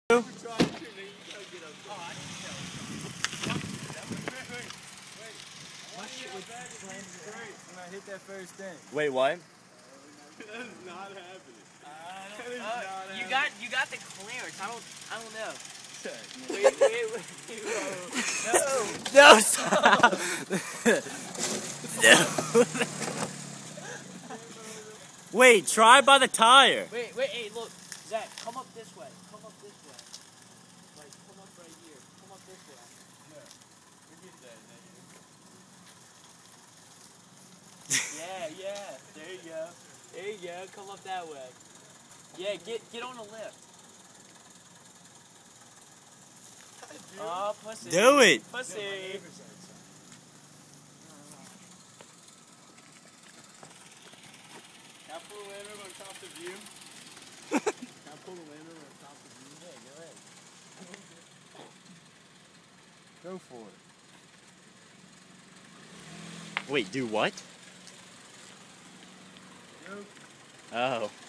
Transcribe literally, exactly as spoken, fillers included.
Wait, what? That is not happening. Uh, that is uh, not you happening. got you got the clearance. I don't I don't know. wait, wait, wait. No, no, stop. No. Wait, try by the tire. Wait, wait, hey, look, Zach, come up this way. Come up this way. Like, come up right here. Come up this way. Yeah. We get that, Yeah, yeah. There you go. There you go. Come up that way. Yeah, get get on the lift. Oh, pussy. Do it. Pussy. Can I pull the Land Rover on top of the view? Can I pull the Land Rover on top of the view? Yeah, go ahead. Go for it. Wait, do what? Go. Oh.